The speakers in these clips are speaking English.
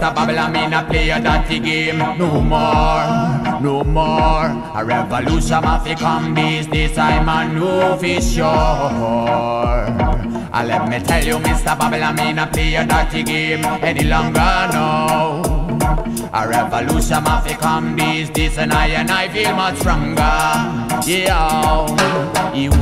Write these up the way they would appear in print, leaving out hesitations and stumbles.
Mr. Babylon, me not play a dirty game. No more, no more. A revolution must come this time I know for sure. Let me tell you, Mr. Babylon, me not play a dirty game any longer, no. A revolution must come this and I feel much stronger. Yeah, you.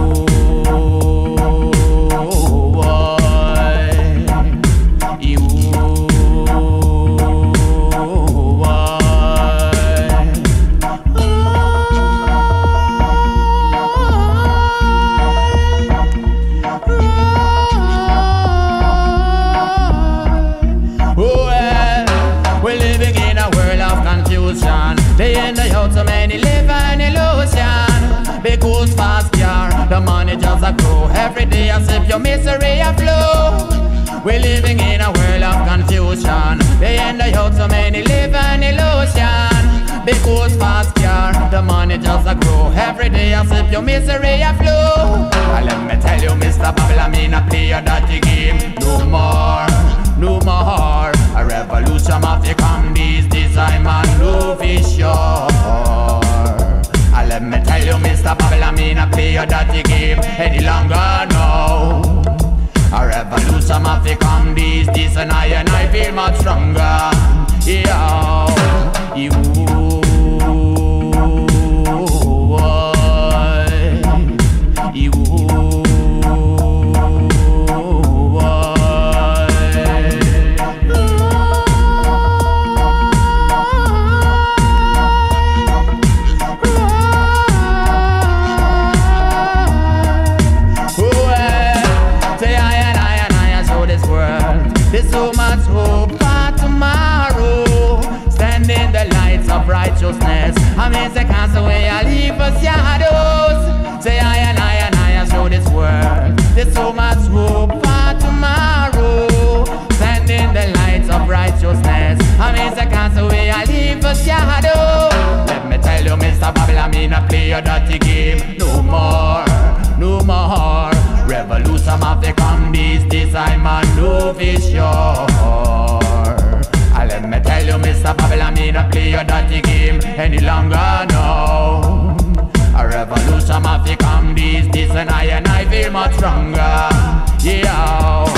Day in the out, so many live an illusion. Because fast car, the money just a grow. Every day as if your misery a flow. We're living in a world of confusion. Day in the out, so many live an illusion. Because fast car, the money just a grow. Every day as if your misery a flow. Let me tell you, Mr. Babylon, me not play a dirty game. No more, no more. A revolution must come this time and no for sure. Let me tell you, Mr. Babylon, me not play a dirty game any longer, no. A revolution must come this and I feel much stronger. Yeah, you. There's so much hope for tomorrow. Stand in the lights of righteousness. I mean, they cast away all evil shadows. Say I show this world. There's so much hope for tomorrow. Stand in the lights of righteousness. I mean, they cast away all evil shadows. Let me tell you, Mr. Babylon, me not play a dirty game. No more, no more. Revolution must come this time and no for sure. Let me tell you, Mr. Babylon, me not play a dirty game any longer, no. A revolution must come this and I feel much stronger. Yeah.